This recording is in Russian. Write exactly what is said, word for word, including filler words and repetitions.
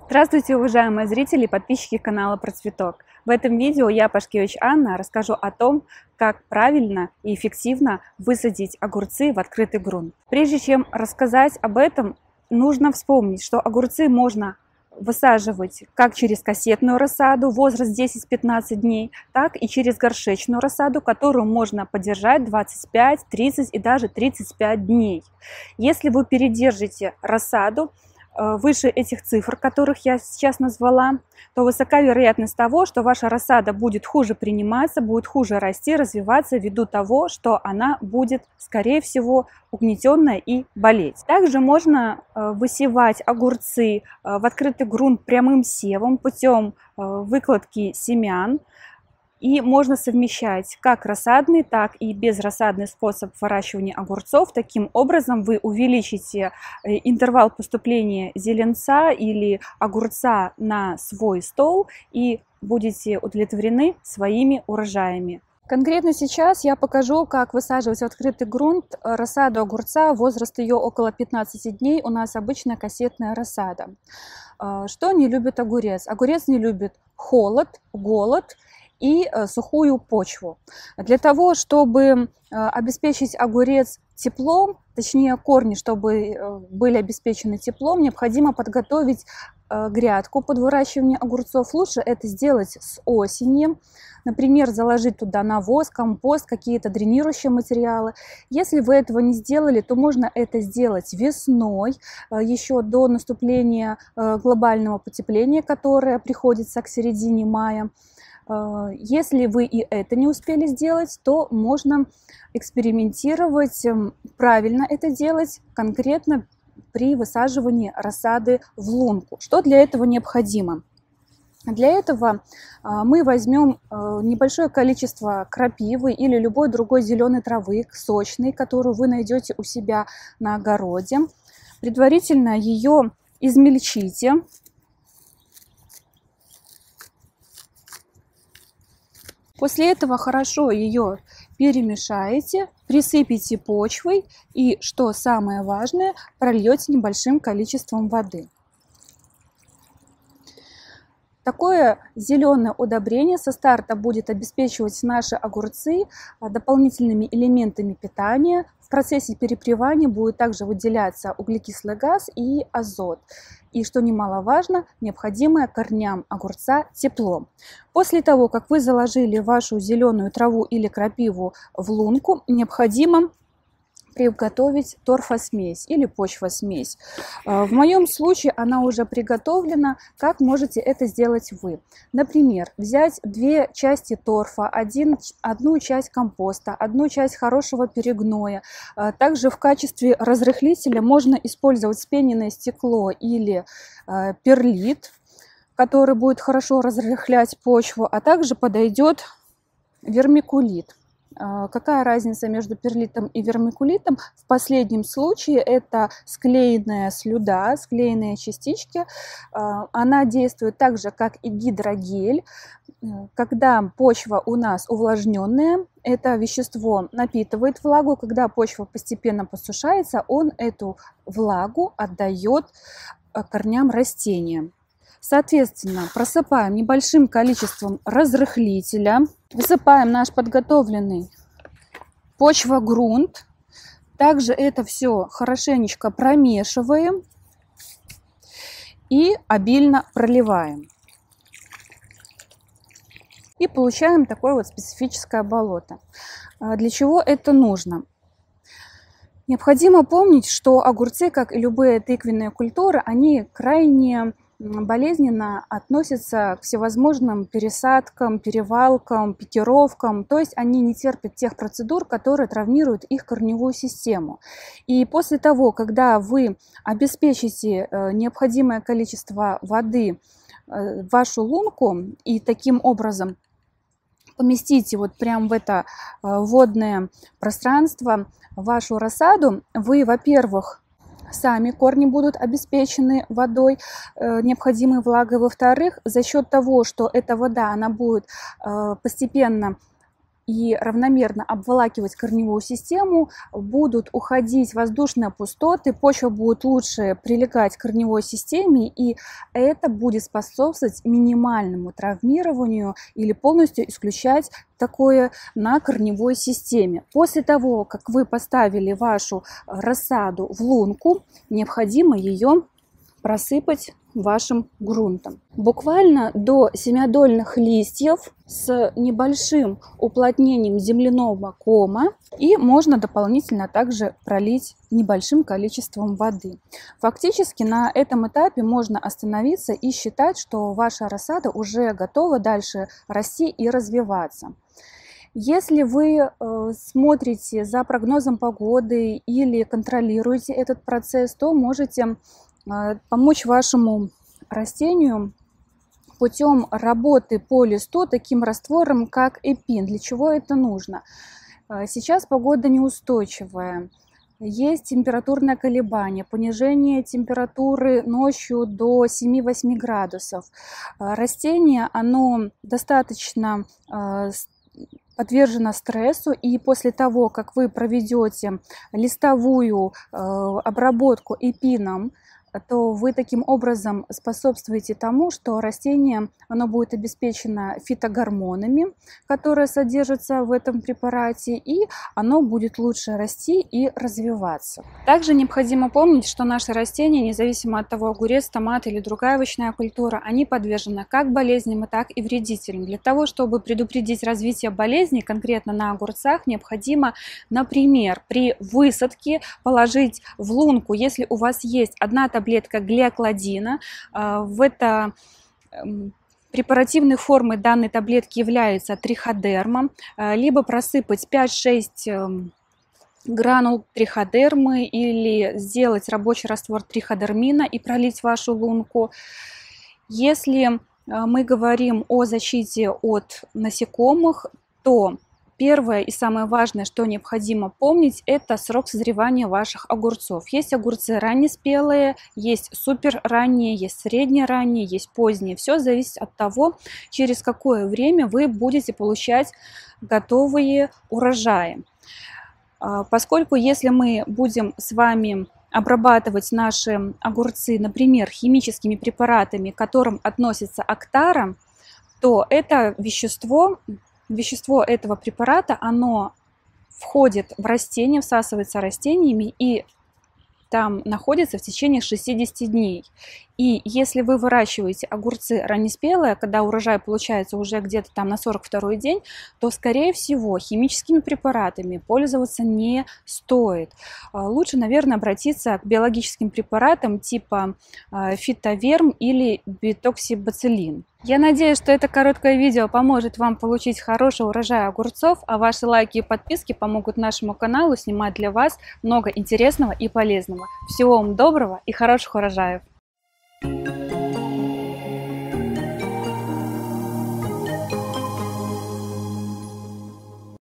Здравствуйте, уважаемые зрители и подписчики канала Про Цветок. В этом видео я, Пашкевич Анна, расскажу о том, как правильно и эффективно высадить огурцы в открытый грунт. Прежде чем рассказать об этом, нужно вспомнить, что огурцы можно высаживать как через кассетную рассаду, возраст десять-пятнадцать дней, так и через горшечную рассаду, которую можно подержать двадцать пять, тридцать и даже тридцать пять дней. Если вы передержите рассаду выше этих цифр, которых я сейчас назвала, то высока вероятность того, что ваша рассада будет хуже приниматься, будет хуже расти, развиваться ввиду того, что она будет, скорее всего, угнетенная и болеть. Также можно высевать огурцы в открытый грунт прямым севом путем выкладки семян. И можно совмещать как рассадный, так и безрассадный способ выращивания огурцов. Таким образом вы увеличите интервал поступления зеленца или огурца на свой стол и будете удовлетворены своими урожаями. Конкретно сейчас я покажу, как высаживать в открытый грунт рассаду огурца. Возраст ее около пятнадцати дней. У нас обычная кассетная рассада. Что не любит огурец? Огурец не любит холод, голод и сухую почву. Для того, чтобы обеспечить огурец теплом, точнее корни, чтобы были обеспечены теплом, необходимо подготовить грядку под выращивание огурцов. Лучше это сделать с осени, например, заложить туда навоз, компост, какие-то дренирующие материалы. Если вы этого не сделали, то можно это сделать весной, еще до наступления глобального потепления, которое приходится к середине мая. Если вы и это не успели сделать, то можно экспериментировать, правильно это делать, конкретно при высаживании рассады в лунку. Что для этого необходимо? Для этого мы возьмем небольшое количество крапивы или любой другой зеленой травы, сочной, которую вы найдете у себя на огороде. Предварительно ее измельчите. После этого хорошо ее перемешаете, присыпите почвой и, что самое важное, прольете небольшим количеством воды. Такое зеленое удобрение со старта будет обеспечивать наши огурцы дополнительными элементами питания. В процессе перепревания будет также выделяться углекислый газ и азот. И, что немаловажно, необходимое корням огурца тепло. После того, как вы заложили вашу зеленую траву или крапиву в лунку, необходимо приготовить торфосмесь или почвосмесь. В моем случае она уже приготовлена. Как можете это сделать вы? Например, взять две части торфа, один, одну часть компоста, одну часть хорошего перегноя. Также в качестве разрыхлителя можно использовать вспененное стекло или э, перлит, который будет хорошо разрыхлять почву, а также подойдет вермикулит. Какая разница между перлитом и вермикулитом? В последнем случае это склеенная слюда, склеенные частички. Она действует так же, как и гидрогель. Когда почва у нас увлажненная, это вещество напитывает влагу. Когда почва постепенно посушается, он эту влагу отдает корням растения. Соответственно, просыпаем небольшим количеством разрыхлителя, высыпаем наш подготовленный почвогрунт. Также это все хорошенечко промешиваем и обильно проливаем. И получаем такое вот специфическое болото. Для чего это нужно? Необходимо помнить, что огурцы, как и любые тыквенные культуры, они крайне болезненно относятся к всевозможным пересадкам, перевалкам, пикировкам, то есть они не терпят тех процедур, которые травмируют их корневую систему. И после того, когда вы обеспечите необходимое количество воды в вашу лунку и таким образом поместите вот прям в это водное пространство вашу рассаду, вы, во-первых, сами корни будут обеспечены водой, э, необходимой влагой. Во-вторых, за счет того, что эта вода, она будет э, постепенно и равномерно обволакивать корневую систему, будут уходить воздушные пустоты, почва будет лучше прилегать к корневой системе, и это будет способствовать минимальному травмированию или полностью исключать такое на корневой системе. После того, как вы поставили вашу рассаду в лунку, необходимо ее просыпать вашим грунтом. Буквально до семядольных листьев с небольшим уплотнением земляного кома, и можно дополнительно также пролить небольшим количеством воды. Фактически на этом этапе можно остановиться и считать, что ваша рассада уже готова дальше расти и развиваться. Если вы э, смотрите за прогнозом погоды или контролируете этот процесс, то можете э, помочь вашему растению путем работы по листу таким раствором, как эпин. Для чего это нужно? Э, сейчас погода неустойчивая. Есть температурное колебание, понижение температуры ночью до семи-восьми градусов. Э, растение, оно достаточно э, подвержена стрессу, и после того, как вы проведете листовую э, обработку эпином, то вы таким образом способствуете тому, что растение оно будет обеспечено фитогормонами, которые содержатся в этом препарате, и оно будет лучше расти и развиваться. Также необходимо помнить, что наши растения, независимо от того, огурец, томат или другая овощная культура, они подвержены как болезням, так и вредителям. Для того, чтобы предупредить развитие болезней, конкретно на огурцах, необходимо, например, при высадке положить в лунку, если у вас есть одна таблетка, таблетка глиокладина. В это препаративной формой данной таблетки является триходерма, либо просыпать пять-шесть гранул триходермы или сделать рабочий раствор триходермина и пролить в вашу лунку. Если мы говорим о защите от насекомых, то первое и самое важное, что необходимо помнить, это срок созревания ваших огурцов. Есть огурцы раннеспелые, есть супер ранние, есть средне ранние, есть поздние. Все зависит от того, через какое время вы будете получать готовые урожаи. Поскольку если мы будем с вами обрабатывать наши огурцы, например, химическими препаратами, к которым относится Актара, то это вещество... Вещество этого препарата, оно входит в растение, всасывается растениями и там находится в течение шестидесяти дней. И если вы выращиваете огурцы раннеспелые, когда урожай получается уже где-то там на сорок второй день, то, скорее всего, химическими препаратами пользоваться не стоит. Лучше, наверное, обратиться к биологическим препаратам типа фитоверм или бетоксибациллин. Я надеюсь, что это короткое видео поможет вам получить хороший урожай огурцов, а ваши лайки и подписки помогут нашему каналу снимать для вас много интересного и полезного. Всего вам доброго и хороших урожаев!